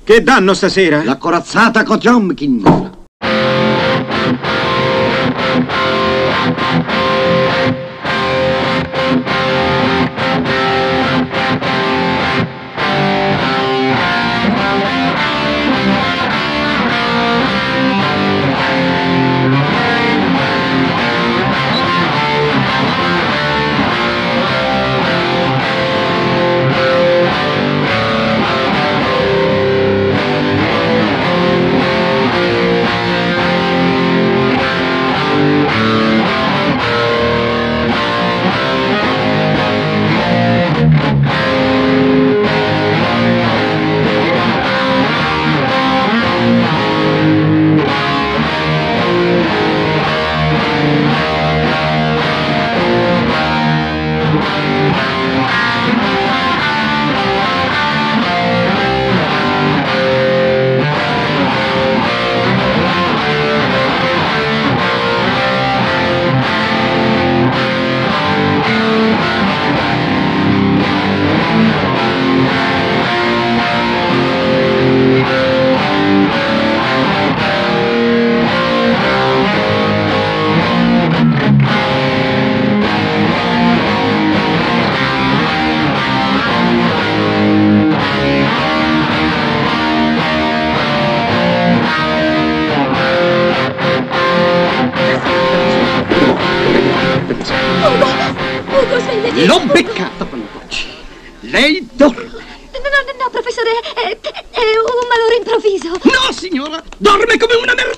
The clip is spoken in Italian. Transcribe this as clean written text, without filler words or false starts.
Che danno stasera? La corazzata Potemkin. Ugo, svegliati! L'ho beccata, Pantocci. Lei dorme. No, professore, è un malore improvviso. No, signora, dorme come una merda.